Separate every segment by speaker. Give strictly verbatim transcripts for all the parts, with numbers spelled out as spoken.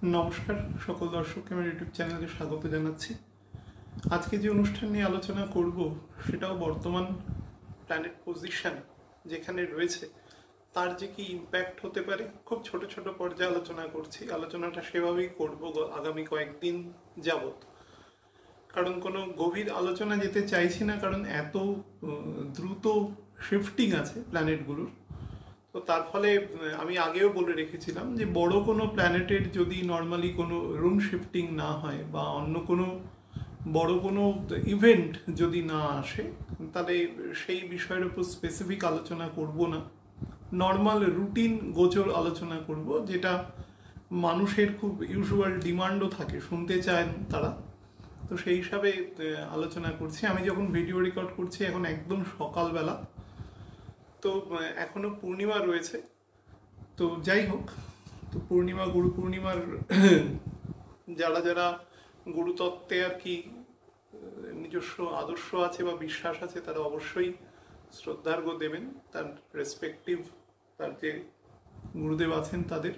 Speaker 1: नमस्कार सकल दर्शक के यूट्यूब चैनल स्वागत जानाচ্ছি। आज के जो अनुष्ठान নিয়ে আলোচনা করব সেটাও বর্তমান প্ল্যানেট পজিশন যেখানে রয়েছে তার যে কি ইমপ্যাক্ট হতে পারে খুব ছোট ছোট পর্যায়ে আলোচনা করছি। আলোচনাটা সেভাবেই করব আগামী কয়েকদিন যাবত, কারণ কোনো গভীর আলোচনা যেতে চাইছি না, কারণ এত দ্রুত শিফটিং আছে প্ল্যানেটগুলোর। তো তার ফলে আমি আগেও বলে রেখেছিলাম যে বড় কোনো প্ল্যানেটের যদি নর্মালি কোনো রুম শিফটিং না হয় বা অন্য কোনো বড় কোনো ইভেন্ট যদি না আসে তাহলে সেই বিষয়ের উপর স্পেসিফিক আলোচনা করব না, নর্মাল রুটিন গোচর আলোচনা করব, যেটা মানুষের খুব ইউজুয়াল ডিমান্ডও থাকে, শুনতে চান তারা। তো সেই হিসাবে আলোচনা করছি। আমি যখন ভিডিও রেকর্ড করছি এখন একদম সকালবেলা, তো এখনো পূর্ণিমা রয়েছে। তো যাই হোক, তো পূর্ণিমা গুরু পূর্ণিমার যারা যারা গুরুতত্ত্বে আর কি নিজস্ব আদর্শ আছে বা বিশ্বাস আছে তারা অবশ্যই শ্রদ্ধার্ঘ্য দেবেন তার রেসপেক্টিভ তার যে গুরুদেব আছেন তাদের।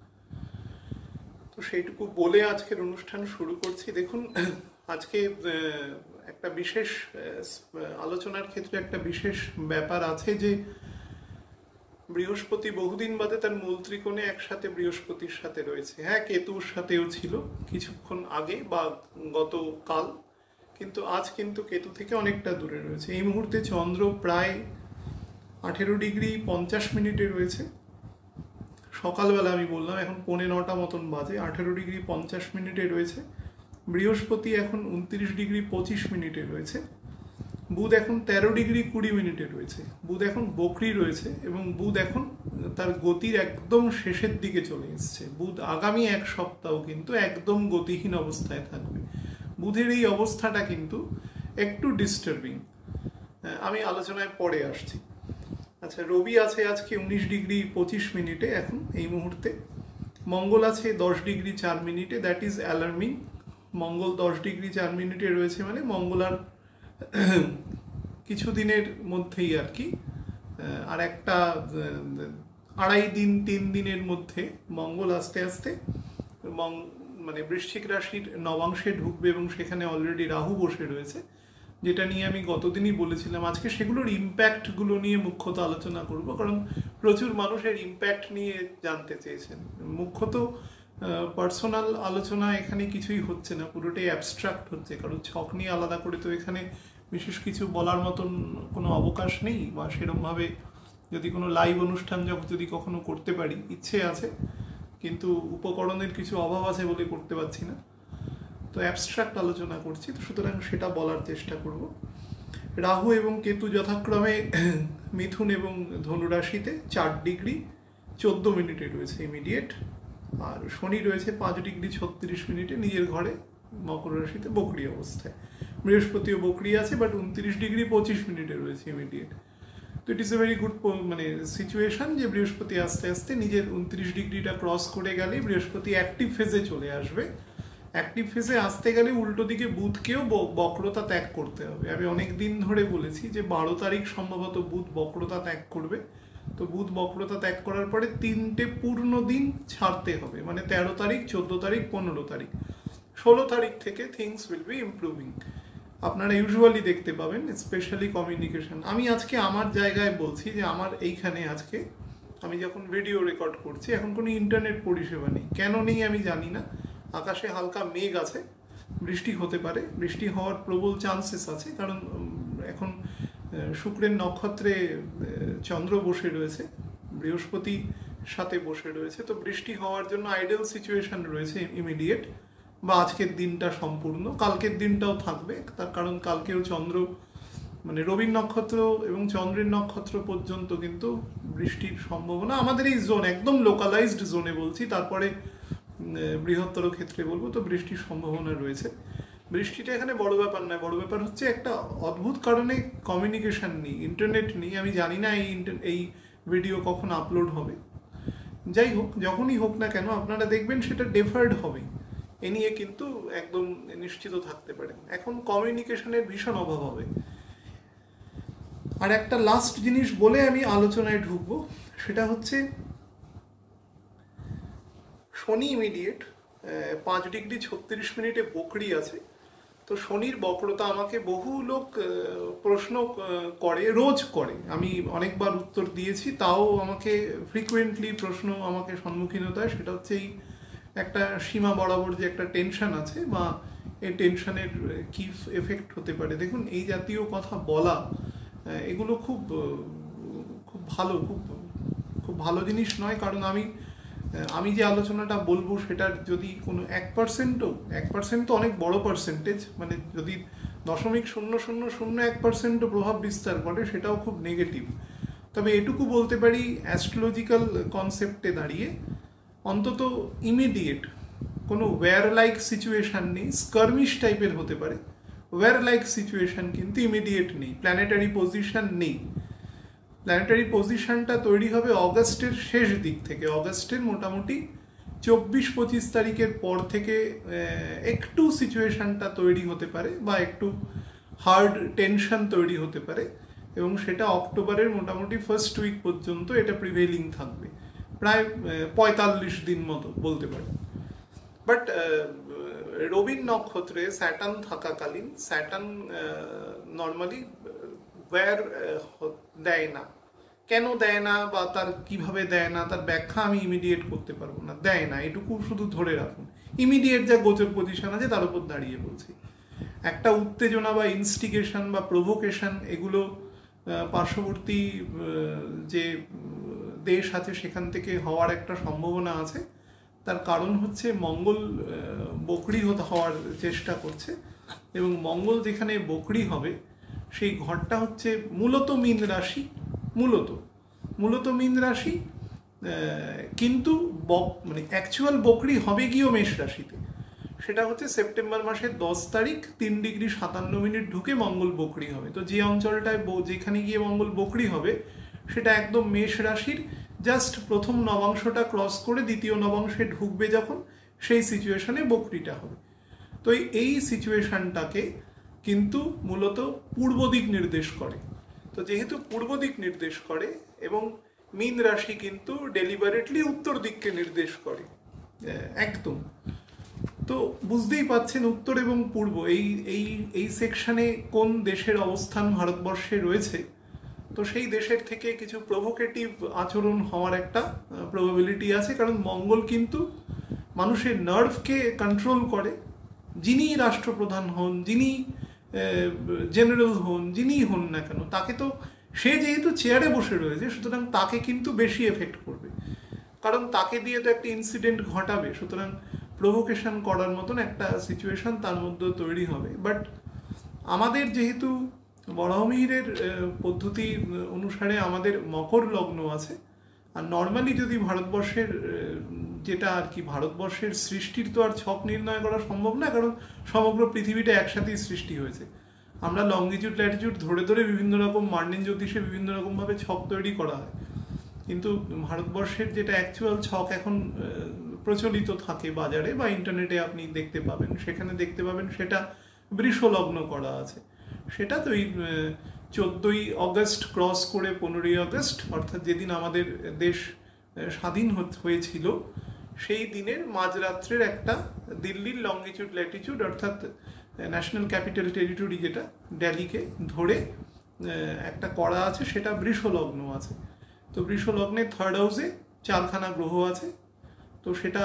Speaker 1: তো সেইটুকু বলে আজকের অনুষ্ঠান শুরু করছি। দেখুন, আজকে একটা বিশেষ আলোচনার ক্ষেত্রে একটা বিশেষ ব্যাপার আছে যে বৃহস্পতি বহুদিন বাদে তার মূল ত্রিকোণে একসাথে বৃহস্পতির সাথে রয়েছে। হ্যাঁ, কেতুর সাথেও ছিল কিছুক্ষণ আগে বা গতকাল, কিন্তু আজ কিন্তু কেতু থেকে অনেকটা দূরে রয়েছে। এই মুহূর্তে চন্দ্র প্রায় আঠেরো ডিগ্রি পঞ্চাশ মিনিটে রয়েছে। সকালবেলা আমি বললাম, এখন পৌনে নটা মতন বাজে, আঠেরো ডিগ্রি পঞ্চাশ মিনিটে রয়েছে। বৃহস্পতি এখন উনত্রিশ ডিগ্রি পঁচিশ মিনিটে রয়েছে। বুধ এখন তেরো ডিগ্রি কুড়ি মিনিটে রয়েছে। বুধ এখন বকরি রয়েছে এবং বুধ এখন তার গতির একদম শেষের দিকে চলে এসছে। বুধ আগামী এক সপ্তাহ কিন্তু একদম গতিহীন অবস্থায় থাকবে। বুধের এই অবস্থাটা কিন্তু একটু ডিস্টার্বিং, আমি আলোচনায় পরে আসছি। আচ্ছা, রবি আছে আজকে উনিশ ডিগ্রি পঁচিশ মিনিটে এখন এই মুহূর্তে। মঙ্গল আছে দশ ডিগ্রি চার মিনিটে, দ্যাট ইজ অ্যালার্মিং। মঙ্গল দশ ডিগ্রি চার মিনিটে রয়েছে মানে মঙ্গল আর কিছুদিনের মধ্যেই আর কি, আর একটা আড়াই দিন তিন দিনের মধ্যে মঙ্গল আস্তে আস্তে মানে বৃশ্চিক রাশির নবাংশে ঢুকবে এবং সেখানে অলরেডি রাহু বসে রয়েছে, যেটা নিয়ে আমি গতদিনই বলেছিলাম। আজকে সেগুলোর ইম্প্যাক্টগুলো নিয়ে মুখ্যত আলোচনা করব, কারণ প্রচুর মানুষের ইম্প্যাক্ট নিয়ে জানতে চেয়েছেন। মুখ্যত পার্সোনাল আলোচনা এখানে কিছুই হচ্ছে না, পুরোটাই অ্যাবস্ট্রাক্ট হচ্ছে, কারণ ছক নিয়ে আলাদা করে তো এখানে বিশেষ কিছু বলার মতন কোনো অবকাশ নেই, বা সেরকমভাবে যদি কোনো লাইভ অনুষ্ঠান যদি কখনো করতে পারি, ইচ্ছে আছে, কিন্তু উপকরণের কিছু অভাব আছে বলে করতে পারছি না। তো অ্যাবস্ট্রাক্ট আলোচনা করছি, তো সুতরাং সেটা বলার চেষ্টা করব। রাহু এবং কেতু যথাক্রমে মিথুন এবং ধনুরাশিতে চার ডিগ্রি চোদ্দ মিনিটে রয়েছে ইমিডিয়েট, আর শনি রয়েছে পাঁচ ডিগ্রি ছত্রিশ মিনিটে নিজের ঘরে মকর রাশিতে বকরি অবস্থায়। বৃহস্পতিও বকরি আছে, বাট উনত্রিশ ডিগ্রি পঁচিশ মিনিটে রয়েছে ইমিডিয়েট। তো it is a very good মানে সিচুয়েশন যে বৃহস্পতি আস্তে আস্তে নিজের উনত্রিশ ডিগ্রিটা ক্রস করে গেলে বৃহস্পতি অ্যাক্টিভ ফেজে চলে আসবে। অ্যাক্টিভ ফেজে আসতে গেলে উল্টো দিকে বুধকেও বক্রতা ত্যাগ করতে হবে। আমি অনেক দিন ধরে বলেছি যে বারো তারিখ সম্ভবত বুধ বক্রতা ত্যাগ করবে। তো বুধ বক্রতা ত্যাগ করার পরে তিনটে পূর্ণ দিন ছাড়তে হবে, মানে তেরো তারিখ চোদ্দ তারিখ পনেরো তারিখ ষোলো তারিখ থেকে থিংস উইল বি ইমপ্রুভিং। আপনারা ইউজুয়ালি দেখতে পাবেন, স্পেশালি কমিউনিকেশন। আমি আজকে আমার জায়গায় বলছি যে আমার এইখানে আজকে আমি যখন ভিডিও রেকর্ড করছি এখন কোনো ইন্টারনেট পরিষেবা নেই। কেন নেই আমি জানি না। আকাশে হালকা মেঘ আছে, বৃষ্টি হতে পারে, বৃষ্টি হওয়ার প্রবল চান্সেস আছে, কারণ এখন শুক্রের নক্ষত্রে চন্দ্র বসে রয়েছে, বৃহস্পতি সাথে বসে রয়েছে। তো বৃষ্টি হওয়ার জন্য আইডিয়াল সিচুয়েশন রয়েছে ইমিডিয়েট, বা আজকের দিনটা সম্পূর্ণ, কালকের দিনটাও থাকবে। তার কারণ কালকেও চন্দ্র মানে রবির নক্ষত্র এবং চন্দ্রের নক্ষত্র পর্যন্ত কিন্তু বৃষ্টির সম্ভাবনা আমাদের এই জোন, একদম লোকালাইজড জোনে বলছি, তারপরে বৃহত্তর ক্ষেত্রে বলবো, তো বৃষ্টির সম্ভাবনা রয়েছে। বৃষ্টিটা এখানে বড় ব্যাপার নয়, বড় ব্যাপার হচ্ছে একটা অদ্ভুত কারণে কমিউনিকেশন নেই, ইন্টারনেট নেই। আমি জানি না এই এই ভিডিও কখন আপলোড হবে। যাই হোক, যখনই হোক না কেন আপনারা দেখবেন সেটা ডেফার্ড হবে, এ নিয়ে কিন্তু একদম নিশ্চিত থাকতে পারেন। এখন কমিউনিকেশনের ভীষণ অভাব হবে। আর একটা লাস্ট জিনিস বলে আমি আলোচনায় ঢুকবো, সেটা হচ্ছে শনি ইমিডিয়েট পাঁচ ডিগ্রি ছত্রিশ মিনিটে বকরি আছে। তো শনির বক্রতা আমাকে বহু লোক প্রশ্ন করে, রোজ করে, আমি অনেকবার উত্তর দিয়েছি, তাও আমাকে ফ্রিকুয়েন্টলি প্রশ্ন আমাকে সম্মুখীন হতে হয়। সেটা হচ্ছে এই একটা সীমা বরাবর যে একটা টেনশন আছে, বা এই টেনশনের কি এফেক্ট হতে পারে। দেখুন, এই জাতীয় কথা বলা এগুলো খুব খুব ভালো, খুব খুব ভালো জিনিস নয়। কারণ আমি আমি যে আলোচনাটা বলবো সেটার যদি কোনো এক পার্সেন্টও, এক পার্সেন্ট তো অনেক বড় পার্সেন্টেজ, মানে যদি দশমিক শূন্য শূন্য শূন্য এক পার্সেন্টও প্রভাব বিস্তার করে সেটাও খুব নেগেটিভ। তবে এটুকু বলতে পারি, অ্যাস্ট্রোলজিক্যাল কনসেপ্টে দাঁড়িয়ে অন্তত ইমিডিয়েট কোনো ওয়্যার লাইক সিচুয়েশান নেই। স্কার্মিশ টাইপের হতে পারে, ওয়্যার লাইক সিচুয়েশান কিন্তু ইমিডিয়েট নেই। প্ল্যানেটারি পজিশন নেই। প্ল্যানেটারি পজিশনটা তৈরি হবে অগাস্টের শেষ দিক থেকে। অগাস্টের মোটামুটি চব্বিশ পঁচিশ তারিখের পর থেকে একটু সিচুয়েশনটা তৈরি হতে পারে, বা একটু হার্ড টেনশন তৈরি হতে পারে, এবং সেটা অক্টোবরের মোটামুটি ফার্স্ট উইক পর্যন্ত এটা প্রিভেলিং থাকবে, প্রায় পঁয়তাল্লিশ দিন মতো বলতে পারে। বাট রবির নক্ষত্রে স্যাটার্ন থাকাকালীন স্যাটার্ন নর্মালি ওয়্যার দেয় না। কেন দেয় না বা তার কিভাবে দেয় না তার ব্যাখ্যা আমি ইমিডিয়েট করতে পারবো না। দেয় না, এটুকু শুধু ধরে রাখুন। ইমিডিয়েট যা গোচর পজিশন আছে তার উপর দাঁড়িয়ে বলছি। একটা উত্তেজনা বা ইনস্টিগেশন বা প্রভোকেশন, এগুলো পার্শ্ববর্তী যে দেশ আছে সেখান থেকে হওয়ার একটা সম্ভাবনা আছে। তার কারণ হচ্ছে মঙ্গল বকরি হওয়ার চেষ্টা করছে, এবং মঙ্গল যেখানে বকরি হবে সেই ঘরটা হচ্ছে মূলত মীন রাশি, মূলত মূলত মীন রাশি, কিন্তু মানে অ্যাকচুয়াল বকরি হবে গিয়েও মেষ রাশিতে। সেটা হচ্ছে সেপ্টেম্বর মাসের দশ তারিখ তিন ডিগ্রি সাতান্ন মিনিট ঢুকে মঙ্গল বকরি হবে। তো যে অঞ্চলটায় যেখানে গিয়ে মঙ্গল বকরি হবে সেটা একদম মেষ রাশির জাস্ট প্রথম নবাংশটা ক্রস করে দ্বিতীয় নবাংশে ঢুকবে যখন, সেই সিচুয়েশনে বকরিটা হবে। তো এই সিচুয়েশনটাকে কিন্তু মূলত পূর্ব দিক নির্দেশ করে। তো যেহেতু পূর্ব দিক নির্দেশ করে এবং মীন রাশি কিন্তু ডেলিবারেটলি উত্তর দিককে নির্দেশ করে একদম, তো বুঝতেই পাচ্ছেন উত্তর এবং পূর্ব এই এই এই সেকশনে কোন দেশের অবস্থান ভারতবর্ষে রয়েছে। তো সেই দেশের থেকে কিছু প্রভোকেটিভ আচরণ হওয়ার একটা প্রবাবিলিটি আছে, কারণ মঙ্গল কিন্তু মানুষের নার্ভকে কন্ট্রোল করে। যিনি রাষ্ট্রপ্রধান হন, যিনি জেনারেল হন, যিনি হন না কেন, তাকে তো সে যেহেতু চেয়ারে বসে রয়েছে সুতরাং তাকে কিন্তু বেশি এফেক্ট করবে, কারণ তাকে দিয়ে তো একটা ইনসিডেন্ট ঘটাবে। সুতরাং প্রভোকেশন করার মতন একটা সিচুয়েশন তার মধ্যে তৈরি হবে। বাট আমাদের যেহেতু বরাহমিহিরের পদ্ধতি অনুসারে আমাদের মকর লগ্ন আছে, আর নর্মালি যদি ভারতবর্ষের যেটা আর কি ভারতবর্ষের সৃষ্টির তো আর ছক নির্ণয় করা সম্ভব না, কারণ সমগ্র পৃথিবীটা একসাথেই সৃষ্টি হয়েছে। আমরা লঙ্গিটিউড ল্যাটিটিউড ধরে ধরে বিভিন্ন রকম মার্নিন জ্যোতিষে বিভিন্ন রকমভাবে ছক তৈরি করা হয়, কিন্তু ভারতবর্ষের যেটা অ্যাকচুয়াল ছক এখন প্রচলিত থাকে বাজারে বা ইন্টারনেটে আপনি দেখতে পাবেন, সেখানে দেখতে পাবেন সেটা বৃষ লগ্ন করা আছে। সেটা তো এই চোদ্দোই অগস্ট ক্রস করে পনেরোই আগস্ট, অর্থাৎ যেদিন আমাদের দেশ স্বাধীন হয়েছিল সেই দিনের মাঝরাত্রের একটা দিল্লির লঙ্গিটিউড ল্যাটিটিউড অর্থাৎ ন্যাশনাল ক্যাপিটাল টেরিটরি যেটা দিল্লিকে ধরে একটা করা আছে, সেটা বৃষ লগ্ন আছে। তো বৃষ লগ্নে থার্ড হাউসে চারখানা গ্রহ আছে। তো সেটা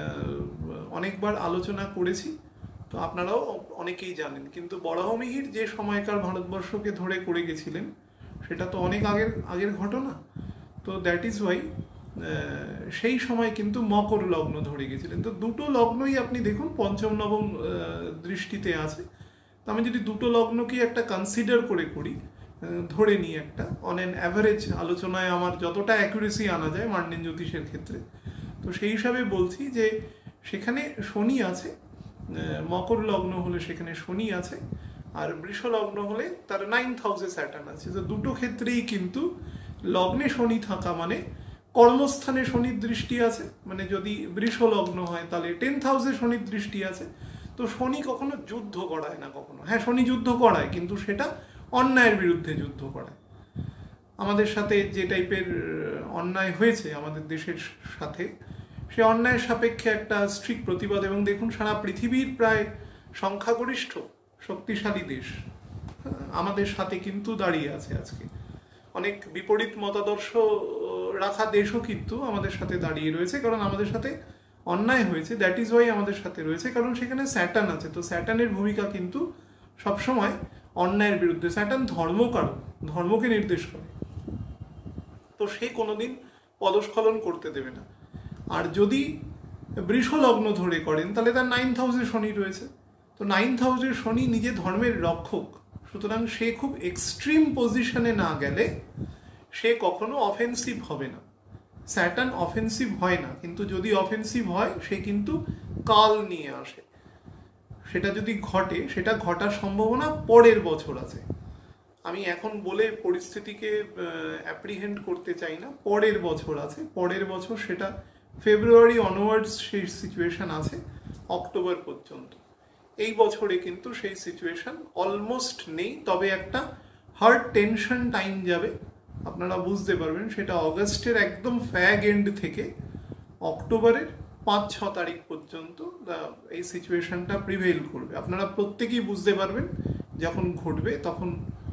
Speaker 1: অনেকবার আলোচনা করেছি, তো আপনারাও অনেকেই জানেন। কিন্তু বরাহমিহির যে সময়কার ভারতবর্ষকে ধরে করে গেছিলেন সেটা তো অনেক আগের আগের ঘটনা। তো দ্যাট ইজ ওয়াই সেই সময় কিন্তু মকর লগ্ন ধরে গেছিলেন। তো দুটো লগ্নই আপনি দেখুন পঞ্চম নবম দৃষ্টিতে আছে। তো আমি যদি দুটো লগ্নকেই একটা কনসিডার করে করি, ধরে নিই একটা অন অ্যান অ্যাভারেজ আলোচনায় আমার যতটা অ্যাকুরেসি আনা যায় মার্নিন জ্যোতিষের ক্ষেত্রে, তো সেই হিসাবে বলছি যে সেখানে শনি আছে, মকর লগ্ন হলে সেখানে শনি আছে, আর বৃষ লগ্ন হলে তার নাইন্থ হাউসে স্যাটার্ন আছে। তো দুটো ক্ষেত্রেই কিন্তু লগ্নে শনি থাকা মানে কর্মস্থানে শনির দৃষ্টি আছে, মানে যদি বৃষ লগ্ন হয় তাহলে টেন্থ হাউসে শনির দৃষ্টি আছে। তো শনি কখনো যুদ্ধ করায় না, কখনো হ্যাঁ শনি যুদ্ধ করায়, কিন্তু সেটা অন্যায়ের বিরুদ্ধে যুদ্ধ করায়। আমাদের সাথে যে টাইপের অন্যায় হয়েছে আমাদের দেশের সাথে, সে অন্যায়ের সাপেক্ষে একটা স্ট্রিক্ট প্রতিবাদ। এবং দেখুন সারা পৃথিবীর প্রায় সংখ্যাগরিষ্ঠ শক্তিশালী দেশ আমাদের সাথে কিন্তু দাঁড়িয়ে আছে আজকে। অনেক বিপরীত মতাদর্শ রাখা দেশও কিন্তু আমাদের সাথে দাঁড়িয়ে রয়েছে, কারণ আমাদের সাথে অন্যায় হয়েছে, দ্যাট ইজ ওয়াই আমাদের সাথে রয়েছে, কারণ সেখানে স্যাটার্ন আছে। তো স্যাটার্নের ভূমিকা কিন্তু সবসময় অন্যায়ের বিরুদ্ধে। স্যাটার্ন ধর্মকারক, ধর্মকে নির্দেশ করে, তো সে কোনোদিন পদস্খলন করতে দেবে না। আর যদি বৃষ লগ্ন ধরে করেন তাহলে তার নাইন্থ হাউসে শনি রয়েছে, তো নাইন্থ হাউসের শনি নিজে ধর্মের রক্ষক, সুতরাং সে খুব এক্সট্রিম পজিশনে না গেলে সে কখনো অফেন্সিভ হবে না। স্যাটার্ন অফেন্সিভ হয় না, কিন্তু যদি অফেন্সিভ হয় সে কিন্তু কাল নিয়ে আসে। সেটা যদি ঘটে, সেটা ঘটার সম্ভাবনা পরের বছর আছে। আমি এখন বলে পরিস্থিতিকে অ্যাপ্রিহেন্ড করতে চাই না, পরের বছর আছে, পরের বছর সেটা ফেব্রুয়ারি অনওয়ার্ডস সেই সিচুয়েশন আছে অক্টোবর পর্যন্ত। এই বছরে কিন্তু সেই সিচুয়েশন অলমোস্ট নেই, তবে একটা হার্ড টেনশন টাইম যাবে, আপনারা বুঝতে পারবেন সেটা অগস্টের একদম ফ্যাগ এন্ড থেকে অক্টোবরের পাঁচ ছ তারিখ পর্যন্ত এই সিচুয়েশনটা প্রিভেইল করবে। আপনারা প্রত্যেকেই বুঝতে পারবেন যখন ঘটবে, তখন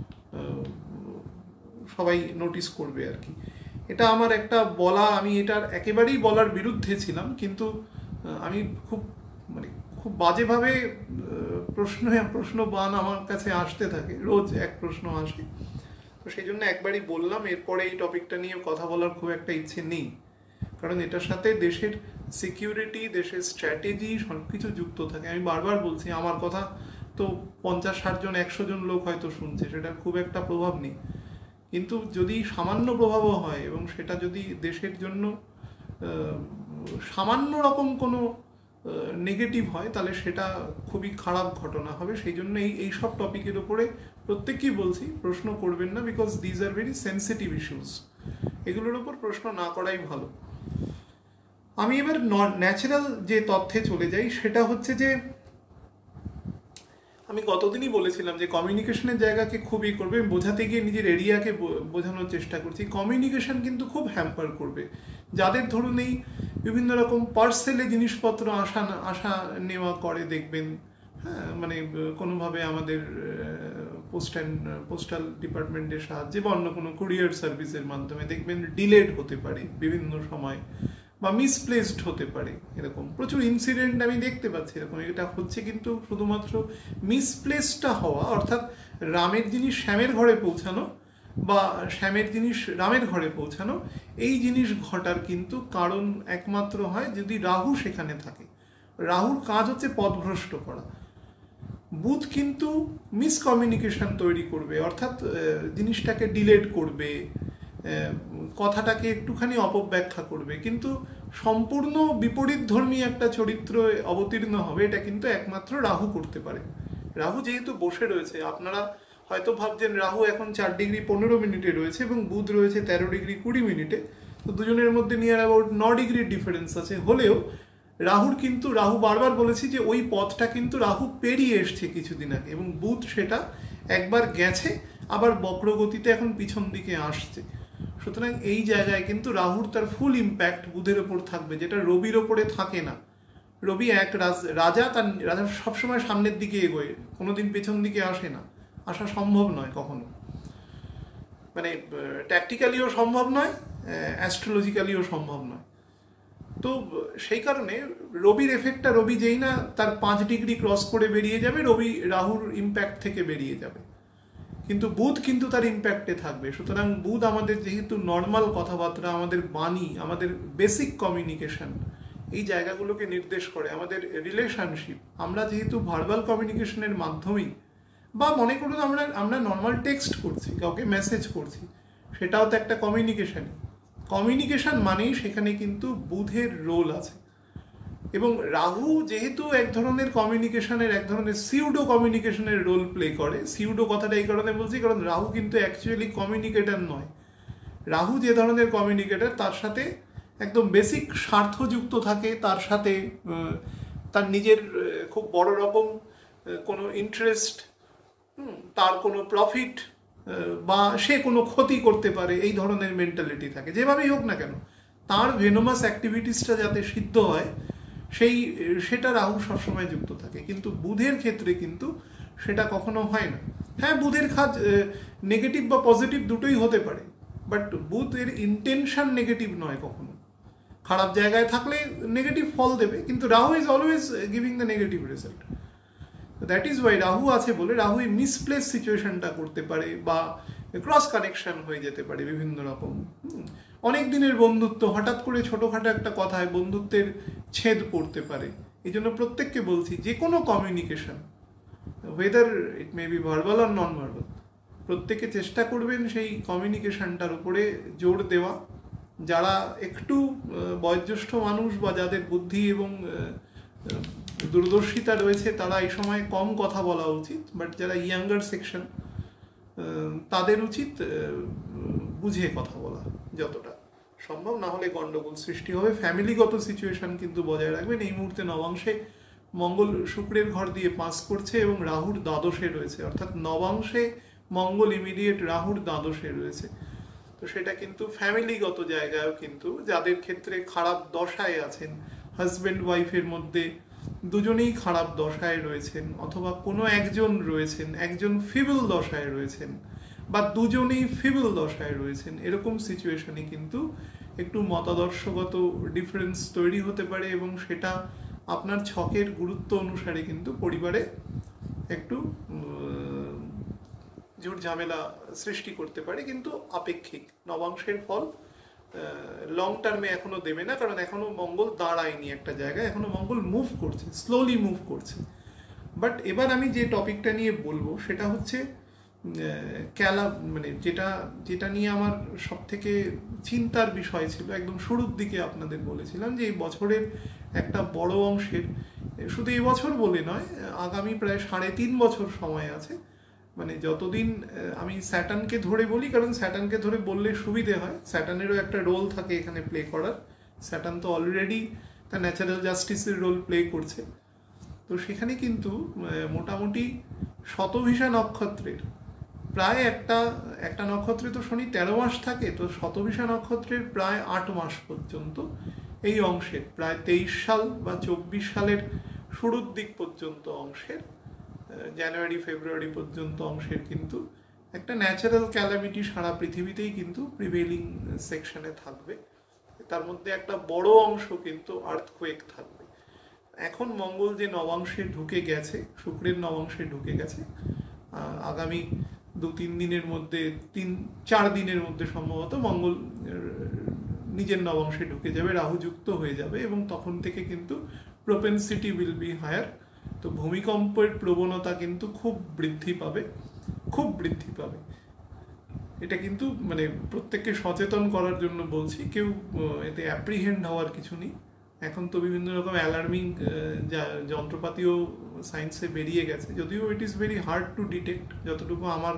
Speaker 1: সবাই নোটিস করবে আর কি। এটা আমার একটা বলা, আমি এটার একেবারেই বলার বিরুদ্ধে ছিলাম, কিন্তু আমি খুব মানে খুব বাজেভাবে প্রশ্ন প্রশ্ন বান আমার কাছে আসতে থাকে, রোজ এক প্রশ্ন আসে, তো সেই জন্য একবারই বললাম। এরপরে এই টপিকটা নিয়ে কথা বলার খুব একটা ইচ্ছে নেই, কারণ এটার সাথে দেশের সিকিউরিটি, দেশের স্ট্র্যাটেজি সব কিছু যুক্ত থাকে। আমি বারবার বলছি, আমার কথা তো পঞ্চাশ ষাট জন একশো জন লোক হয়তো শুনছে, সেটার খুব একটা প্রভাব নেই, কিন্তু যদি সামান্য প্রভাবও হয় এবং সেটা যদি দেশের জন্য সামান্য রকম কোনো নেগেটিভ হয়, তাহলে সেটা খুবই খারাপ ঘটনা হবে। সেই জন্য এই এইসব টপিকের উপরে প্রত্যেককেই বলছি প্রশ্ন করবেন না, because these are very sensitive issues, এগুলোর উপর প্রশ্ন না করাই ভালো। আমি এবার ন্যাচারাল যে তথ্যে চলে যাই, সেটা হচ্ছে যে আমি গতদিনই বলেছিলাম যে কমিউনিকেশনের জায়গাকে খুবই করবে, আমি বোঝাতে গিয়ে নিজের এরিয়াকে বোঝানোর চেষ্টা করছি। কমিউনিকেশন কিন্তু খুব হ্যাম্পার করবে যাদের ধরুন এই বিভিন্ন রকম পার্সেলে জিনিসপত্র আসা আসা নেওয়া করে, দেখবেন হ্যাঁ, মানে কোনোভাবে আমাদের পোস্ট অ্যান্ড পোস্টাল ডিপার্টমেন্টের সাহায্যে বা অন্য কোনো কুরিয়ার সার্ভিসের মাধ্যমে দেখবেন ডিলেড হতে পারে বিভিন্ন সময়, বা মিসপ্লেসড হতে পারে। এরকম প্রচুর ইনসিডেন্ট আমি দেখতে পাচ্ছি এরকম। এটা হচ্ছে কিন্তু শুধুমাত্র মিসপ্লেসটা হওয়া, অর্থাৎ রামের জিনিস শ্যামের ঘরে পৌঁছানো বা শ্যামের জিনিস রামের ঘরে পৌঁছানো, এই জিনিস ঘটার কিন্তু কারণ একমাত্র হয় যদি রাহু সেখানে থাকে। রাহুর কাজ হচ্ছে পথভ্রষ্ট করা। বুধ কিন্তু মিসকমিউনিকেশন তৈরি করবে, অর্থাৎ জিনিসটাকে ডিলেট করবে, কথাটাকে একটুখানি অপব্যাখ্যা করবে, কিন্তু সম্পূর্ণ বিপরীত ধর্মী একটা চরিত্র অবতীর্ণ হবে, এটা কিন্তু একমাত্র রাহু করতে পারে। রাহু যেহেতু বসে রয়েছে, আপনারা হয়তো ভাবছেন রাহু এখন চার ডিগ্রি পনেরো মিনিটে রয়েছে এবং বুধ রয়েছে তেরো ডিগ্রি কুড়ি মিনিটে, তো দুজনের মধ্যে নিয়ার অ্যাবাউট ন ডিগ্রির ডিফারেন্স আছে। হলেও রাহুর কিন্তু, রাহু বারবার বলেছি যে ওই পথটা কিন্তু রাহু পেরিয়ে এসছে কিছুদিন আগে, এবং বুধ সেটা একবার গেছে, আবার বক্রগতিতে এখন পিছন দিকে আসছে। সুতরাং এই জায়গায় কিন্তু রাহুর তার ফুল ইম্প্যাক্ট বুধের ওপর থাকবে, যেটা রবির ওপরে থাকে না। রবি এক রাজা, তার রাজা সবসময় সামনের দিকে এগোয়, কোনোদিন পেছন দিকে আসে না, আসা সম্ভব নয় কখনো, মানে ট্যাকটিক্যালিও সম্ভব নয়, অ্যাস্ট্রোলজিক্যালিও সম্ভব নয়। তো সেই কারণে রবির এফেক্টটা, রবি যেই না তার পাঁচ ডিগ্রি ক্রস করে বেরিয়ে যাবে, রবি রাহুর ইম্প্যাক্ট থেকে বেরিয়ে যাবে, কিন্তু বুধ কিন্তু তার ইম্প্যাক্টে থাকবে। সুতরাং বুধ আমাদের যেহেতু নর্মাল কথাবার্তা, আমাদের বাণী, আমাদের বেসিক কমিউনিকেশন, এই জায়গাগুলোকে নির্দেশ করে, আমাদের রিলেশনশিপ, আমরা যেহেতু ভার্বাল কমিউনিকেশনের মাধ্যমেই, বা মনে করুন আমরা আমরা নর্মাল টেক্সট করছি, কাউকে মেসেজ করছি, সেটাও তো একটা কমিউনিকেশনই। কমিউনিকেশন মানেই সেখানে কিন্তু বুধের রোল আছে, এবং রাহু যেহেতু এক ধরনের কমিউনিকেশনের, এক ধরনের সিউডো কমিউনিকেশনের রোল প্লে করে। সিউডো কথাটা এই কারণে বলছি কারণ রাহু কিন্তু অ্যাকচুয়ালি কমিউনিকেটর নয়। রাহু যে ধরনের কমিউনিকেটর, তার সাথে একদম বেসিক স্বার্থযুক্ত থাকে, তার সাথে তার নিজের খুব বড় রকম কোনো ইন্টারেস্ট, তার কোনো প্রফিট বা সে কোনো ক্ষতি করতে পারে, এই ধরনের মেন্টালিটি থাকে, যেভাবেই হোক না কেন। তার ভেনোমাস অ্যাক্টিভিটিসটা যাতে সিদ্ধ হয় সেই সেটা রাহু সবসময় যুক্ত থাকে। কিন্তু বুধের ক্ষেত্রে কিন্তু সেটা কখনো হয় না। হ্যাঁ, বুধের কাজ নেগেটিভ বা পজিটিভ দুটোই হতে পারে, বাট বুধের ইন্টেনশন নেগেটিভ নয় কখনো। খারাপ জায়গায় থাকলে নেগেটিভ ফল দেবে, কিন্তু Rahu is always giving the negative result. That is why Rahu আছে বলে রাহু এই মিসপ্লেস সিচুয়েশনটা করতে পারে বা ক্রস কানেকশন হয়ে যেতে পারে বিভিন্ন রকম। অনেক দিনের বন্ধুত্ব হঠাৎ করে ছোটোখাটো একটা কথায় বন্ধুত্বের ছেদ পড়তে পারে। এই জন্য প্রত্যেককে বলছি, যে কোনো communication, whether it may be verbal or non verbal, প্রত্যেকে চেষ্টা করবেন সেই কমিউনিকেশনটার উপরে জোর দেওয়া। যারা একটু বয়োজ্যেষ্ঠ মানুষ বা যাদের বুদ্ধি এবং দূরদর্শিতা রয়েছে তারা এই সময় কম কথা বলা উচিত, বাট যারা ইয়াঙ্গার সেকশন তাদের উচিত বুঝে কথা বলা যতটা সম্ভব, না হলে গন্ডগোল সৃষ্টি হবে। ফ্যামিলিগত সিচুয়েশন কিন্তু বজায় রাখবেন। এই মুহূর্তে নবাংশে মঙ্গল শুক্রের ঘর দিয়ে পাস করছে এবং রাহুর দ্বাদশে রয়েছে, অর্থাৎ নবাংশে মঙ্গল ইমিডিয়েট রাহুর দ্বাদশে রয়েছে। তো সেটা কিন্তু ফ্যামিলিগত জায়গায়ও কিন্তু যাদের ক্ষেত্রে খারাপ দশায় আছেন, হাজব্যান্ড ওয়াইফের মধ্যে দুজনেই খারাপ দশায় রয়েছেন, অথবা কোনো একজন রয়েছেন, একজন ফিবল দশায় রয়েছেন, বা দুজনেই ফিবল দশায় রয়েছেন, এরকম সিচুয়েশনে কিন্তু একটু মতাদর্শগত ডিফারেন্স তৈরি হতে পারে এবং সেটা আপনার ছকের গুরুত্ব অনুসারে কিন্তু পরিবারে একটু ঝুট ঝামেলা সৃষ্টি করতে পারে, কিন্তু আপেক্ষিক। নবাংশের ফল লং টার্মে এখনো দেবে না, কারণ এখনো মঙ্গল দাঁড়ায়নি একটা জায়গায়, এখনো মঙ্গল মুভ করছে, স্লোলি মুভ করছে। বাট এবার আমি যে টপিকটা নিয়ে বলবো সেটা হচ্ছে ক্যালা, মানে যেটা যেটা নিয়ে আমার সব থেকে চিন্তার বিষয় ছিল একদম শুরুর দিকে আপনাদের বলেছিলাম যে এই বছরের একটা বড় অংশের, শুধু এই বছর বলে নয়, আগামী প্রায় সাড়ে তিন বছর সময় আছে। মানে যতদিন আমি স্যাটার্নকে ধরে বলি, কারণ স্যাটার্নকে ধরে বললে সুবিধে হয়, স্যাটার্নেরও একটা রোল থাকে এখানে প্লে করার। স্যাটার্ন তো অলরেডি তার ন্যাচারাল জাস্টিসের রোল প্লে করছে। তো সেখানে কিন্তু মোটামুটি শতভিষা নক্ষত্রের প্রায় একটা একটা নক্ষত্রে তো শনি তেরো মাস থাকে, তো শতভিষা নক্ষত্রের প্রায় আট মাস পর্যন্ত এই অংশের, প্রায় তেইশ সাল বা চব্বিশ সালের শুরুর দিক পর্যন্ত অংশের, জানুয়ারি ফেব্রুয়ারি পর্যন্ত অংশের কিন্তু একটা ন্যাচারাল ক্যালামিটি সারা পৃথিবীতেই কিন্তু প্রিভেইলিং সেকশনে থাকবে। তার মধ্যে একটা বড় অংশ কিন্তু আর্থকোয়েক থাকবে। এখন মঙ্গল যে নবাংশে ঢুকে গেছে, শুক্রের নবাংশে ঢুকে গেছে, আগামী দু তিন দিনের মধ্যে, তিন চার দিনের মধ্যে সম্ভবত মঙ্গল নিজের নবাংশে ঢুকে যাবে, রাহু যুক্ত হয়ে যাবে এবং তখন থেকে কিন্তু প্রোপেনসিটি উইল বি হায়ার। তো ভূমিকম্পের প্রবণতা কিন্তু খুব বৃদ্ধি পাবে, খুব বৃদ্ধি পাবে। এটা কিন্তু মানে প্রত্যেককে সচেতন করার জন্য বলছি, কেউ এতে অ্যাপ্রিহেন্ড হওয়ার কিছু নেই। এখন তো বিভিন্ন রকম অ্যালার্মিং যন্ত্রপাতিও সায়েন্সে বেরিয়ে গেছে, যদিও it is very hard to detect, যতটুকু আমার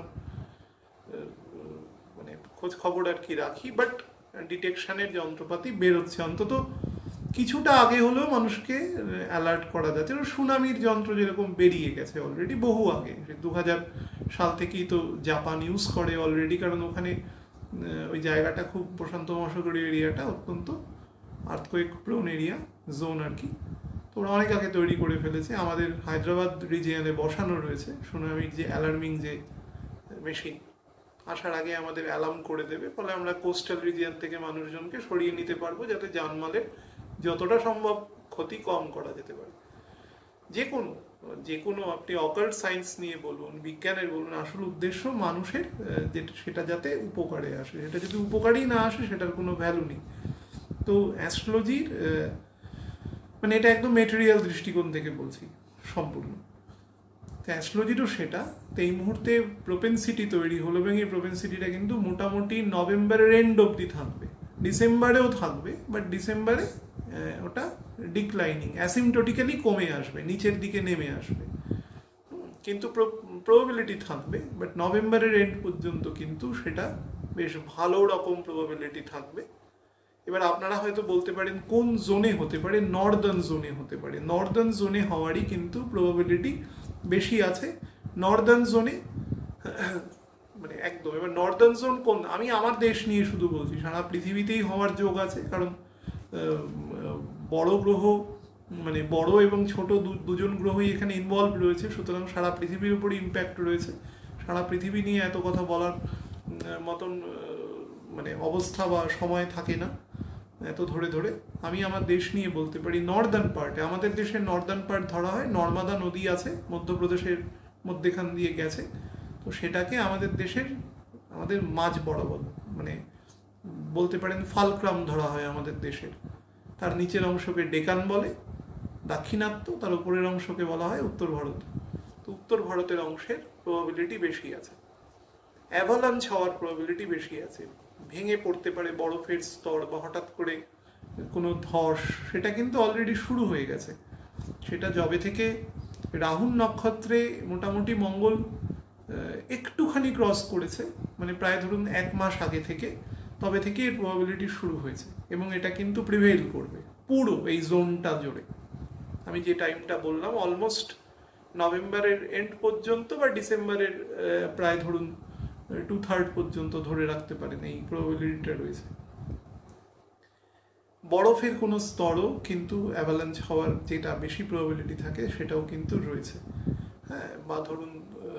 Speaker 1: মানে খোঁজ খবর আর কি রাখি, বাট ডিটেকশনের যন্ত্রপাতি বেরোচ্ছে, অন্তত কিছুটা আগে হলেও মানুষকে অ্যালার্ট করা যাচ্ছে। সুনামির যন্ত্র যেরকম বেরিয়ে গেছে অলরেডি বহু আগে, দু হাজার সাল থেকেই তো জাপান ইউজ করে অলরেডি, কারণ ওখানে ওই জায়গাটা খুব প্রশান্ত মহাসাগরীয় এরিয়াটা অত্যন্ত আর্থকোয়েক প্রোন এরিয়া জোন আর কি। তো ওরা অনেক আগে তৈরি করে ফেলেছে। আমাদের হায়দ্রাবাদ রিজিয়নে বসানো রয়েছে সুনামির যে অ্যালার্মিং যে মেশিন, আসার আগে আমাদের অ্যালার্ম করে দেবে, ফলে আমরা কোস্টাল রিজিয়ন থেকে মানুষজনকে সরিয়ে নিতে পারবো, যাতে জানমালের যতটা সম্ভব ক্ষতি কম করা যেতে পারে। যে কোনো যে কোনো আপনি অকাল্ট সায়েন্স নিয়ে বলুন, বিজ্ঞানের বলুন, আসল উদ্দেশ্য মানুষের সেটা যাতে উপকারে আসে। সেটা যদি উপকারই না আসে সেটার কোনো ভ্যালু নেই। তো অ্যাস্ট্রোলজির মানে এটা একদম মেটেরিয়াল দৃষ্টিকোণ থেকে বলছি সম্পূর্ণ। তো অ্যাস্ট্রোলজিরও সেটা। তো এই মুহূর্তে প্রোপেনসিটি তৈরি হলো এবং এই প্রোপেনসিটিটা কিন্তু মোটামুটি নভেম্বরের এন্ড অবধি থাকবে, ডিসেম্বরেও থাকবে, বাট ডিসেম্বরে ওটা ডিক্লাইনিং, অ্যাসিমটোটিক্যালি কমে আসবে, নিচের দিকে নেমে আসবে, কিন্তু প্রবাবিলিটি থাকবে। বাট নভেম্বরের এন্ড পর্যন্ত কিন্তু সেটা বেশ ভালো রকম প্রবাবিলিটি থাকবে। এবার আপনারা হয়তো বলতে পারেন কোন জোনে হতে পারে, নর্দার্ন জোনে হতে পারে। নর্দার্ন জোনে হওয়ারই কিন্তু প্রবাবিলিটি বেশি আছে। নর্দার্ন জোনে মানে মানে একদম। এবার নর্দার্ন জোন কোন, আমি আমার দেশ নিয়ে শুধু বলছি, সারা পৃথিবীতেই হওয়ার যোগ আছে, কারণ বড় গ্রহ মানে বড় এবং ছোট দুজন গ্রহই এখানে ইনভলভ রয়েছে, সুতরাং সারা পৃথিবীর উপর ইম্প্যাক্ট রয়েছে। সারা পৃথিবী নিয়ে এত কথা বলার মতন মানে অবস্থা বা সময় থাকে না এত ধরে ধরে। আমি আমার দেশ নিয়ে বলতে পারি। নর্দার্ন পার্টে, আমাদের দেশের নর্দার্ন পার্ট ধরা হয়, নর্মদা নদী আছে মধ্যপ্রদেশের মধ্যেখান দিয়ে গেছে, তো সেটাকে আমাদের দেশের আমাদের মাঝ বরাবর মানে বলতে পারেন ফালক্রাম ধরা হয় আমাদের দেশের। তার নিচের অংশকে ডেকান বলে দাক্ষিণাত্য, তার উপরের অংশকে বলা হয় উত্তর ভারত। তো উত্তর ভারতের অংশের প্রবাবিলিটি বেশি আছে, অ্যাভালাঞ্চ হওয়ার প্রবাবিলিটি বেশি আছে, ভেঙে পড়তে পারে বরফের স্তর বা হঠাৎ করে কোনো ধস, সেটা কিন্তু অলরেডি শুরু হয়ে গেছে। সেটা যবে থেকে রাহু নক্ষত্রে মোটামুটি মঙ্গল একটুখানি ক্রস করেছে, মানে প্রায় ধরুন এক মাস আগে থেকে, তবে থেকে এর প্রবাবিলিটি শুরু হয়েছে, এবং এটা কিন্তু প্রিভেইল করবে পুরো এই জোনটা জুড়ে। আমি যে টাইমটা বললাম অলমোস্ট নভেম্বরের এন্ড পর্যন্ত বা ডিসেম্বরের প্রায় ধরুন টু থার্ড পর্যন্ত ধরে রাখতে পারেন এই প্রবাবিলিটিটা রয়েছে। বরফের কোনো স্তরও কিন্তু অ্যাভালাঞ্চ হওয়ার যেটা বেশি প্রবাবিলিটি থাকে সেটাও কিন্তু রয়েছে। হ্যাঁ, বা ধরুন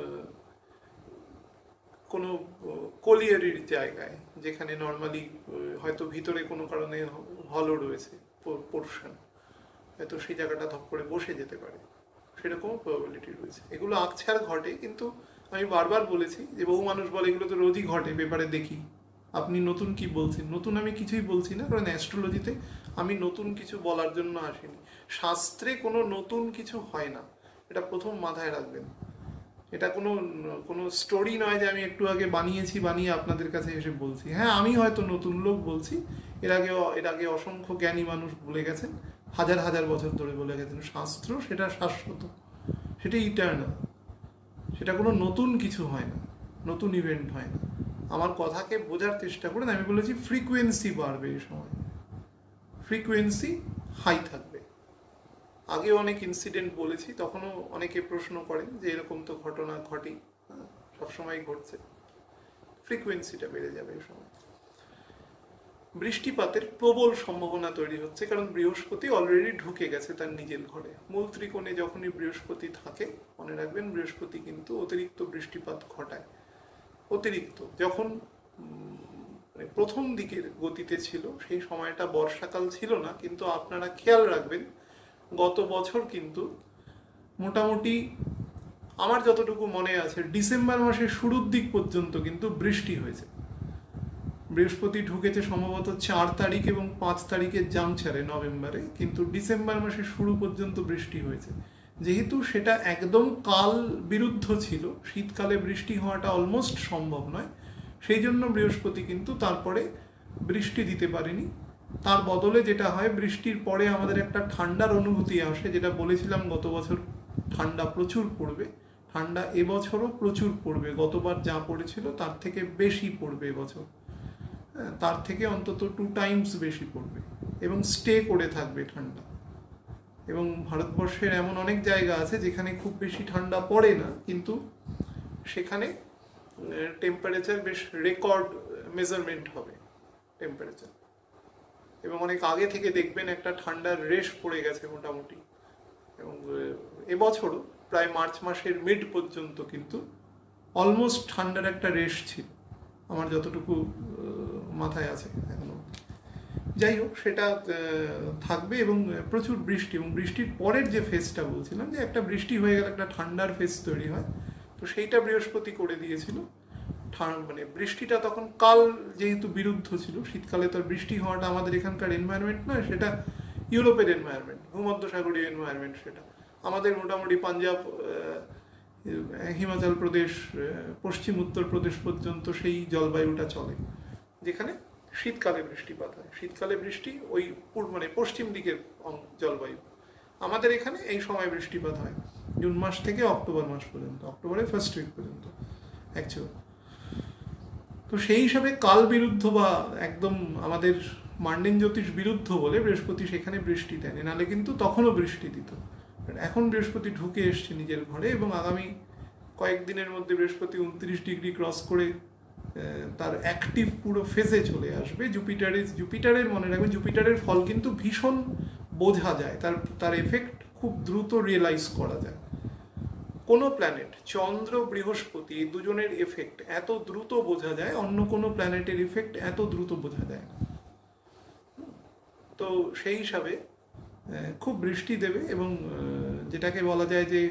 Speaker 1: কোনো কলিয়ারির জায়গায় যেখানে নর্মালি হয়তো ভিতরে কোনো কারণে হলও রয়েছে পোর্শন, হয়তো সেই জায়গাটা ধপ করে বসে যেতে পারে, সেরকমও প্রবাবিলিটি রয়েছে। এগুলো আকছার ঘটে, কিন্তু আমি বারবার বলেছি যে বহু মানুষ বলে এগুলো তো রোজই ঘটে, পেপারে দেখি। আপনি নতুন কি বলছেন? নতুন আমি কিছুই বলছি না, কারণ অ্যাস্ট্রোলজিতে আমি নতুন কিছু বলার জন্য আসিনি। শাস্ত্রে কোনো নতুন কিছু হয় না, এটা প্রথম মাথায় রাখবেন। এটা কোনো কোনো স্টোরি নয় যে আমি একটু আগে বানিয়েছি, বানিয়ে আপনাদের কাছে এসে বলছি। হ্যাঁ, আমি হয়তো নতুন লোক বলছি, এর আগে এর আগে অসংখ্য জ্ঞানী মানুষ বলে গেছেন, হাজার হাজার বছর ধরে বলে গেছেন। শাস্ত্র সেটা শাশ্বত, সেটা ইটার্নাল, সেটা কোনো নতুন কিছু হয় না, নতুন ইভেন্ট হয় না। আমার কথাকে বোঝার চেষ্টা করেন। আমি বলেছি ফ্রিকোয়েন্সি বাড়বে এই সময়, ফ্রিকোয়েন্সি হাই থাকবে। আগে অনেক ইনসিডেন্ট বলেছি, তখনও অনেকে প্রশ্ন করেন যে এরকম তো ঘটনা ঘটেই, সবসময় ঘটছে। ফ্রিকোয়েন্সিটা বেড়ে যাবে এই সময়। বৃষ্টিপাতের প্রবল সম্ভাবনা তৈরি হচ্ছে, কারণ বৃহস্পতি অলরেডি ঢুকে গেছে তার নিজের ঘরে। মূল ত্রিকোণে যখনই বৃহস্পতি থাকে, মনে রাখবেন বৃহস্পতি কিন্তু অতিরিক্ত বৃষ্টিপাত ঘটায়। অতিরিক্ত যখন প্রথম দিকের গতিতে ছিল, সেই সময়টা বর্ষাকাল ছিল না, কিন্তু আপনারা খেয়াল রাখবেন গত বছর কিন্তু মোটামুটি আমার যতটুকু মনে আছে ডিসেম্বর মাসের শুরুর দিক পর্যন্ত কিন্তু বৃষ্টি হয়েছে। বৃহস্পতি ঢুকেছে সম্ভবত চার তারিখ এবং পাঁচ তারিখের জাংচারে নভেম্বরে, কিন্তু ডিসেম্বর মাসের শুরু পর্যন্ত বৃষ্টি হয়েছে। যেহেতু সেটা একদম কাল বিরুদ্ধ ছিল, শীতকালে বৃষ্টি হওয়াটা অলমোস্ট সম্ভব নয়, সেই জন্য বৃহস্পতি কিন্তু তারপরে বৃষ্টি দিতে পারেনি। তার বদলে যেটা হয়, বৃষ্টির পরে আমাদের একটা ঠান্ডার অনুভূতি আসে, যেটা বলেছিলাম গত বছর ঠান্ডা প্রচুর পড়বে। ঠান্ডা এবছরও প্রচুর পড়বে, গতবার যা পড়েছিল তার থেকে বেশি পড়বে এবছর, তার থেকে অন্তত টু টাইমস বেশি পড়বে, এবং স্টে করে থাকবে ঠান্ডা। এবং ভারতবর্ষের এমন অনেক জায়গা আছে যেখানে খুব বেশি ঠান্ডা পড়ে না, কিন্তু সেখানে টেম্পারেচার বেশ রেকর্ড মেজারমেন্ট হবে টেম্পারেচার, এবং অনেক আগে থেকে দেখবেন একটা ঠান্ডার রেশ পড়ে গেছে মোটামুটি। এবং এবছরও প্রায় মার্চ মাসের মিড পর্যন্ত কিন্তু অলমোস্ট ঠান্ডার একটা রেশ ছিল, আমার যতটুকু মাথায় আছে এখনো। যাই হোক, সেটা থাকবে এবং প্রচুর বৃষ্টি, এবং বৃষ্টির পরের যে ফেজটা বলছিলাম, যে একটা বৃষ্টি হয়ে গেলে একটা ঠান্ডার ফেজ তৈরি হয়, তো সেইটা বৃহস্পতি করে দিয়েছিল। মানে বৃষ্টিটা তখন কাল যেহেতু বিরুদ্ধ ছিল, শীতকালে তো বৃষ্টি হওয়াটা আমাদের এখানকার এনভায়রনমেন্ট নয়, সেটা ইউরোপের এনভায়রনমেন্ট, ভূমধ্যসাগরীয় এনভায়রনমেন্ট। সেটা আমাদের মোটামুটি পাঞ্জাব, হিমাচল প্রদেশ, পশ্চিম উত্তরপ্রদেশ পর্যন্ত সেই জলবায়ুটা চলে, যেখানে শীতকালে বৃষ্টিপাত হয়। শীতকালে বৃষ্টি ওই মানে পশ্চিম দিকের জলবায়ু। আমাদের এখানে এই সময় বৃষ্টিপাত হয় জুন মাস থেকে অক্টোবর মাস পর্যন্ত, অক্টোবরের ফার্স্ট উইক পর্যন্ত অ্যাকচুয়াল। তো সেই হিসাবে কাল বিরুদ্ধ বা একদম আমাদের মান্ডেন জ্যোতিষ বিরুদ্ধ বলে বৃহস্পতি সেখানে বৃষ্টি দেয়নি, নাহলে কিন্তু তখনও বৃষ্টি দিত। এখন বৃহস্পতি ঢুকে এসছে নিজের ঘরে, এবং আগামী কয়েকদিনের মধ্যে বৃহস্পতি উনত্রিশ ডিগ্রি ক্রস করে তার অ্যাক্টিভ পুরো ফেজে চলে আসবে। জুপিটারের জুপিটারের মনে রাখবেন, জুপিটারের ফল কিন্তু ভীষণ বোঝা যায়, তার তার এফেক্ট খুব দ্রুত রিয়েলাইজ করা যায়। কোনো প্ল্যানেট, চন্দ্র বৃহস্পতি, এই দুজনের এফেক্ট এত দ্রুত বোঝা যায়, অন্য কোনো প্ল্যানেটের এফেক্ট এত দ্রুত বোঝা যায় না। তো সেই হিসাবে খুব বৃষ্টি দেবে, এবং যেটাকে বলা যায় যে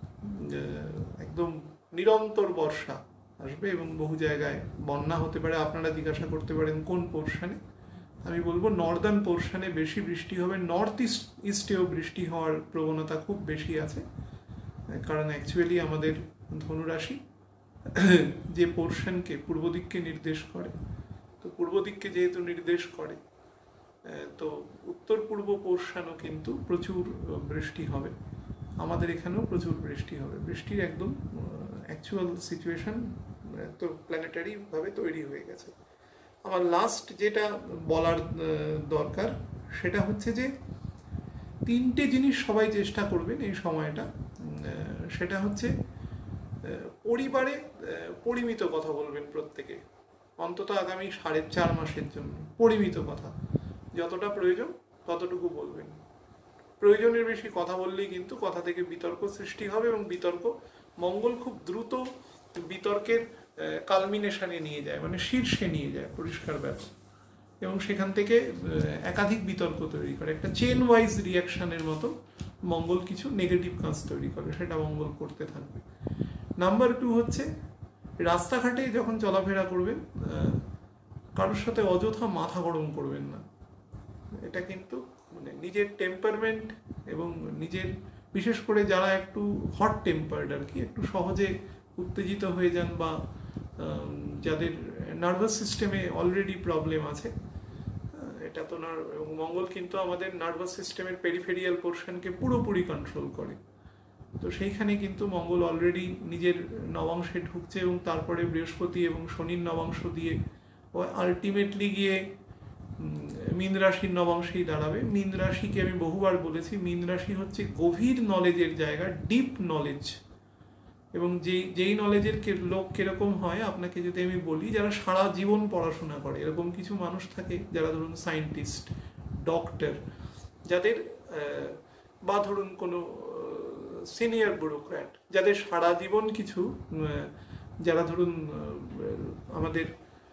Speaker 1: একদম নিরন্তর বর্ষা আসবে, এবং বহু জায়গায় বন্যা হতে পারে। আপনারা জিজ্ঞাসা করতে পারেন কোন পোর্শনে, আমি বলবো নর্দার্ন পোর্শনে বেশি বৃষ্টি হবে, নর্থ ইস্ট ইস্টেও বৃষ্টি হওয়ার প্রবণতা খুব বেশি আছে, কারণ অ্যাকচুয়ালি আমাদের ধনুরাশি যে পোর্শনকে পূর্ব দিককে নির্দেশ করে, তো পূর্ব দিককে যেহেতু নির্দেশ করে, তো উত্তর পূর্ব পোর্শনও কিন্তু প্রচুর বৃষ্টি হবে, আমাদের এখানেও প্রচুর বৃষ্টি হবে। বৃষ্টির একদম অ্যাকচুয়াল সিচুয়েশন তো প্ল্যানেটারিভাবে তৈরি হয়ে গেছে। আমার লাস্ট যেটা বলার দরকার সেটা হচ্ছে যে তিনটে জিনিস সবাই চেষ্টা করবেন এই সময়টা। সেটা হচ্ছে পরিবারে পরিমিত কথা বলবেন প্রত্যেকে, অন্তত আগামী সাড়ে চার মাসের জন্য পরিমিত কথা, যতটা প্রয়োজন ততটুকু বলবেন। প্রয়োজনের বেশি কথা বললেই কিন্তু কথা থেকে বিতর্ক সৃষ্টি হবে, এবং বিতর্ক মঙ্গল খুব দ্রুত বিতর্কের কালমিনেশনে নিয়ে যায়, মানে শীর্ষে নিয়ে যায় পরিষ্কার ব্যাপার, এবং সেখান থেকে একাধিক বিতর্ক তৈরি করে, একটা চেন ওয়াইজ রিয়াকশনের মতো মঙ্গল কিছু নেগেটিভ কাজ তৈরি করে, সেটা মঙ্গল করতে থাকবে। নাম্বার টু হচ্ছে রাস্তাঘাটে যখন চলাফেরা করবেন কারোর সাথে অযথা মাথা গরম করবেন না। এটা কিন্তু মানে নিজের টেম্পারমেন্ট এবং নিজের, বিশেষ করে যারা একটু হট টেম্পার্ড আর কি, একটু সহজে উত্তেজিত হয়ে যান, বা যাদের নার্ভাস সিস্টেমে অলরেডি প্রবলেম আছে, এটা তো না, এবং মঙ্গল কিন্তু আমাদের নার্ভাস সিস্টেমের পেরিফেরিয়াল পোর্শনকে পুরোপুরি কন্ট্রোল করে, তো সেইখানে কিন্তু মঙ্গল অলরেডি নিজের নবাংশে ঢুকছে, এবং তারপরে বৃহস্পতি এবং শনির নবাংশ দিয়ে আলটিমেটলি গিয়ে মীন রাশির নবাংশেই দাঁড়াবে। মীন রাশিকে আমি বহুবার বলেছি, মীন রাশি হচ্ছে গভীর নলেজের জায়গা, ডিপ নলেজ, এবং যেই যেই নলেজের লোক কিরকম হয় আপনাকে যদি আমি বলি, যারা সারা জীবন পড়াশোনা করে, এরকম কিছু মানুষ থাকে যারা ধরুন সায়েন্টিস্ট, ডক্টর, যাদের বা ধরুন কোনো সিনিয়র ব্যুরোক্র্যাট, যাদের সারা জীবন কিছু, যারা ধরুন আমাদের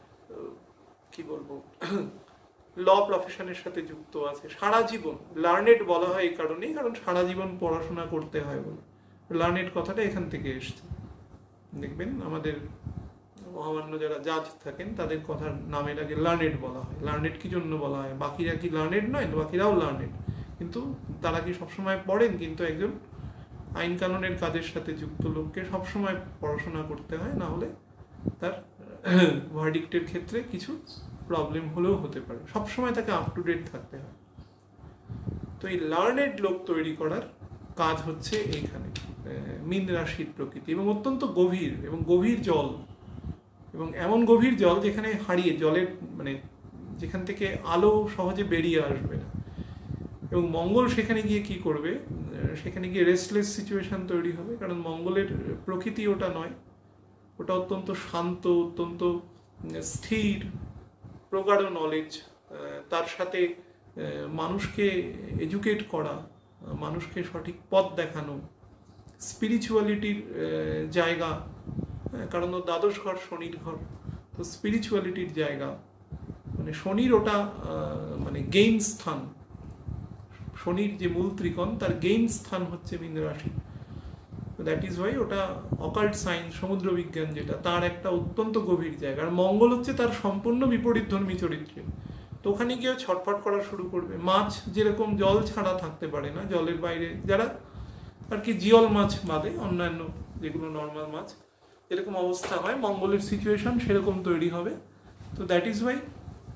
Speaker 1: কি বলবো ল প্রফেশনের সাথে যুক্ত আছে, সারা জীবন লার্নেড বলা হয় এই কারণেই, কারণ সারা জীবন পড়াশোনা করতে হয় বলে লার্নেড কথাটা এখান থেকে এসছে। দেখবেন আমাদের মহামান্য যারা জাজ থাকেন তাদের কথার নামের আগে লার্নেড বলা হয়। লার্নেড কি জন্য বলা হয়? বাকিরা কি লার্নেড নয়? বাকিরাও লার্নেড, কিন্তু তারা কি সবসময় পড়েন? কিন্তু একজন আইন কানুনের কাজের সাথে যুক্ত লোককে সবসময় পড়াশোনা করতে হয়, না হলে তার ভার্ডিক্টের ক্ষেত্রে কিছু প্রবলেম হলেও হতে পারে, সবসময় তাকে আপ টু ডেট থাকতে হয়। তো এই লার্নেড লোক তৈরি করার কাজ হচ্ছে এইখানে মীন রাশির প্রকৃতি, এবং অত্যন্ত গভীর, এবং গভীর জল, এবং এমন গভীর জল যেখানে হারিয়ে জলের মানে যেখান থেকে আলো সহজে বেরিয়ে আসবে না। এবং মঙ্গল সেখানে গিয়ে কি করবে? সেখানে গিয়ে রেস্টলেস সিচুয়েশন তৈরি হবে, কারণ মঙ্গলের প্রকৃতি ওটা নয়, ওটা অত্যন্ত শান্ত, অত্যন্ত স্থির, প্রগাঢ় নলেজ, তার সাথে মানুষকে এডুকেট করা, মানুষকে সঠিক পথ দেখানো, স্পিরিচুয়ালিটির জায়গা, কারণ ও দ্বাদশ ঘর শনির ঘর, তো স্পিরিচুয়ালিটির জায়গা, মানে শনির ওটা মানে গেইন স্থান, শনির যে মূল ত্রিকোণ তার গেইন স্থান হচ্ছে মীন রাশি। দ্যাট ইজ ওয়াই ওটা অকাল্ট সায়েন্স, সমুদ্র বিজ্ঞান যেটা, তার একটা অত্যন্ত গভীর জায়গা। আর মঙ্গল হচ্ছে তার সম্পূর্ণ বিপরীত ধর্মী চরিত্রে, তো ওখানে গিয়ে ছটফট করা শুরু করবে। মাছ যেরকম জল ছাড়া থাকতে পারে না, জলের বাইরে যারা আর কি জিওল মাছ বাদে অন্যান্য যেগুলো নর্মাল মাছ এরকম অবস্থা হয়, মঙ্গলের সিচুয়েশন সেরকম তৈরি হবে। তো that is why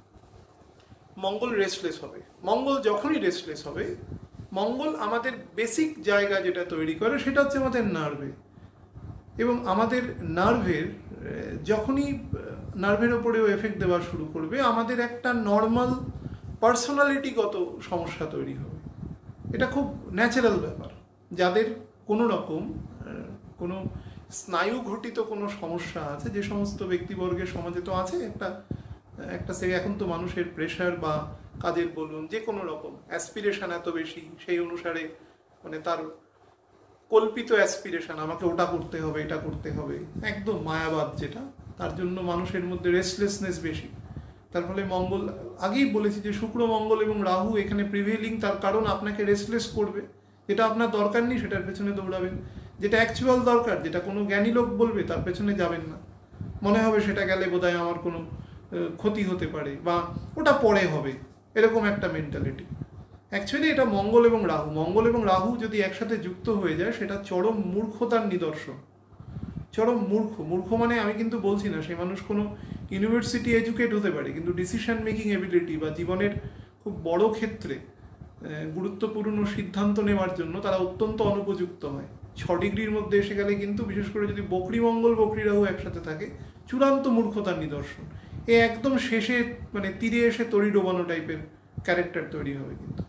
Speaker 1: Mangal restless হবে। মঙ্গল যখনই রেস্টলেস হবে, মঙ্গল আমাদের বেসিক জায়গা যেটা তৈরি করে সেটা হচ্ছে আমাদের নার্ভে, এবং আমাদের নার্ভের যখনই নার্ভের ওপরেও এফেক্ট দেওয়া শুরু করবে, আমাদের একটা নর্মাল পার্সোনালিটিগত সমস্যা তৈরি হবে। এটা খুব ন্যাচারাল ব্যাপার। যাদের কোনো রকম কোনো স্নায়ু ঘটিত কোনো সমস্যা আছে, যে সমস্ত ব্যক্তিবর্গের সমাজে তো আছে একটা একটা সে এখন তো মানুষের প্রেশার বা কাজের বলুন যে কোনো রকম অ্যাসপিরেশন এত বেশি, সেই অনুসারে মানে তার কল্পিত অ্যাসপিরেশন, আমাকে ওটা করতে হবে এটা করতে হবে, একদম মায়াবাদ যেটা, তার জন্য মানুষের মধ্যে রেস্টলেসনেস বেশি। তার ফলে মঙ্গল, আগেই বলেছি যে শুক্র মঙ্গল এবং রাহু এখানে প্রিভেলিং, তার কারণ আপনাকে রেস্টলেস করবে। যেটা আপনার দরকার নেই সেটার পেছনে দৌড়াবেন, যেটা অ্যাকচুয়াল দরকার, যেটা কোনো জ্ঞানী লোক বলবে তার পেছনে যাবেন না। মনে হবে সেটা গেলে বোধহয় আমার কোনো ক্ষতি হতে পারে বা ওটা পরে হবে, এরকম একটা মেন্টালিটি। অ্যাকচুয়ালি এটা মঙ্গল এবং রাহু, মঙ্গল এবং রাহু যদি একসাথে যুক্ত হয়ে যায় সেটা চরম মূর্খতার নিদর্শন। চরম মূর্খ, মূর্খ মানে আমি কিন্তু বলছি না সেই মানুষ কোনো ইউনিভার্সিটি এডুকেট হতে পারে, কিন্তু ডিসিশন মেকিং এবিলিটি বা জীবনের খুব বড় ক্ষেত্রে গুরুত্বপূর্ণ সিদ্ধান্ত নেওয়ার জন্য তারা অত্যন্ত অনুপযুক্ত হয়। ছ ডিগ্রির মধ্যে এসে গেলে কিন্তু, বিশেষ করে যদি বকরি মঙ্গল বকরি রাহু একসাথে থাকে, চূড়ান্ত মূর্খতার নিদর্শন। এ একদম শেষে মানে তীরে এসে তরি ডোবানো টাইপের ক্যারেক্টার তৈরি হবে কিন্তু।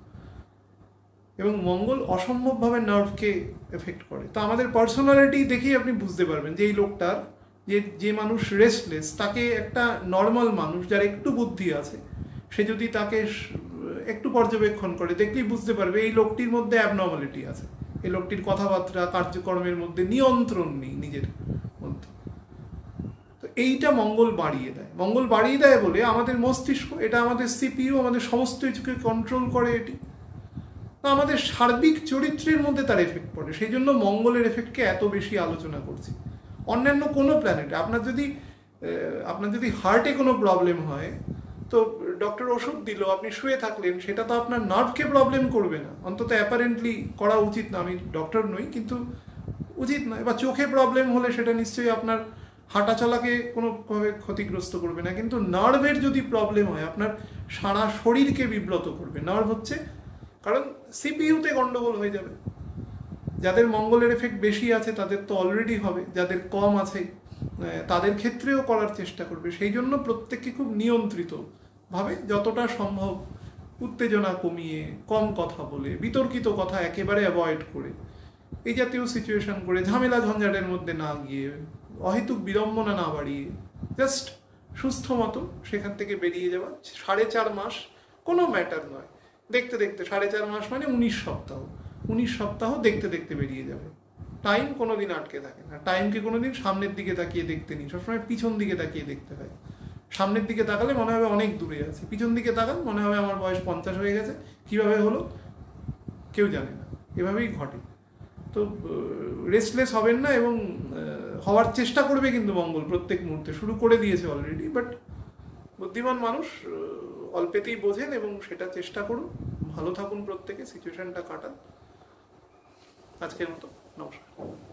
Speaker 1: এবং মঙ্গল অসম্ভবভাবে নার্ভকে এফেক্ট করে। তো আমাদের পার্সোনালিটি দেখেই আপনি বুঝতে পারবেন যে এই লোকটার, যে যে মানুষ রেস্টলেস, তাকে একটা নর্মাল মানুষ যার একটু বুদ্ধি আছে, সে যদি তাকে একটু পর্যবেক্ষণ করে দেখলেই বুঝতে পারবে এই লোকটির মধ্যে অ্যাবনর্মালিটি আছে, এই লোকটির কথাবার্তা কার্যক্রমের মধ্যে নিয়ন্ত্রণ নেই নিজের মধ্যে। তো এইটা মঙ্গল বাড়িয়ে দেয়। মঙ্গল বাড়িয়ে দেয় বলে আমাদের মস্তিষ্ক, এটা আমাদের সিপিইউ, আমাদের সমস্ত কিছুকে কন্ট্রোল করে এটি। আমাদের সার্বিক চরিত্রের মধ্যে তার এফেক্ট পড়ে, সেই জন্য মঙ্গলের এফেক্টকে এত বেশি আলোচনা করছি। অন্যান্য কোনো প্ল্যানেটে আপনার যদি আপনার যদি হার্টে কোনো প্রবলেম হয়, তো ডক্টর ওষুধ দিল, আপনি শুয়ে থাকলেন, সেটা তো আপনার নার্ভকে প্রবলেম করবে না, অন্তত অ্যাপারেন্টলি করা উচিত না। আমি ডক্টর নই, কিন্তু উচিত নয়। বা চোখে প্রবলেম হলে সেটা নিশ্চয়ই আপনার হাঁটা চলাকে কোনোভাবে ক্ষতিগ্রস্ত করবে না, কিন্তু নার্ভের যদি প্রবলেম হয় আপনার সারা শরীরকে বিব্রত করবে। নার্ভ হচ্ছে, কারণ সিপিইউতে গন্ডগোল হয়ে যাবে। যাদের মঙ্গলের এফেক্ট বেশি আছে তাদের তো অলরেডি হবে, যাদের কম আছে তাদের ক্ষেত্রেও করার চেষ্টা করবে। সেই জন্য প্রত্যেককে খুব নিয়ন্ত্রিত ভাবে, যতটা সম্ভব উত্তেজনা কমিয়ে, কম কথা বলে, বিতর্কিত কথা একেবারে অ্যাভয়েড করে, এই জাতীয় সিচুয়েশন করে, ঝামেলা ঝঞ্ঝাটের মধ্যে না গিয়ে, অহেতুক বিড়ম্বনা না বাড়িয়ে, জাস্ট সুস্থ মতো সেখান থেকে বেরিয়ে যাওয়া। সাড়ে চার মাস কোনো ম্যাটার নয়, দেখতে দেখতে সাড়ে চার মাস মানে উনিশ সপ্তাহ, উনিশ সপ্তাহ দেখতে দেখতে বেরিয়ে যাবে। টাইম কোনোদিন আটকে থাকে না, টাইমকে কোনোদিন সামনের দিকে তাকিয়ে দেখতে নেই, সবসময় পিছন দিকে তাকিয়ে দেখতে হয়। সামনের দিকে তাকালে মনে হবে অনেক দূরে আছে, পিছন দিকে তাকান মনে হবে আমার বয়স পঞ্চাশ হয়ে গেছে। কিভাবে হলো কেউ জানে না, এভাবেই ঘটে। তো রেস্টলেস হবেন না, এবং হওয়ার চেষ্টা করবে কিন্তু মঙ্গল প্রত্যেক মুহূর্তে, শুরু করে দিয়েছে অলরেডি। বাট বুদ্ধিমান মানুষ অল্পেতেই বোঝেন এবং সেটা চেষ্টা করুন। ভালো থাকুন প্রত্যেকে, সিচুয়েশনটা কাটান। আজকের মতো নমস্কার।